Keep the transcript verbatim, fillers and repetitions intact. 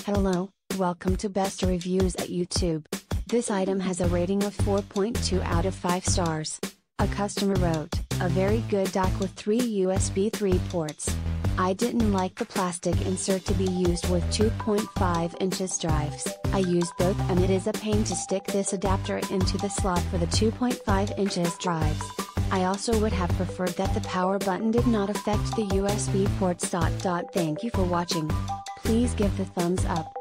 Hello, welcome to Best Reviews at YouTube. This item has a rating of four point two out of five stars. A customer wrote, a very good dock with three U S B three ports. I didn't like the plastic insert to be used with two point five inches drives. I use both and it is a pain to stick this adapter into the slot for the two point five inches drives. I also would have preferred that the power button did not affect the U S B ports. Thank you for watching. Please give the thumbs up.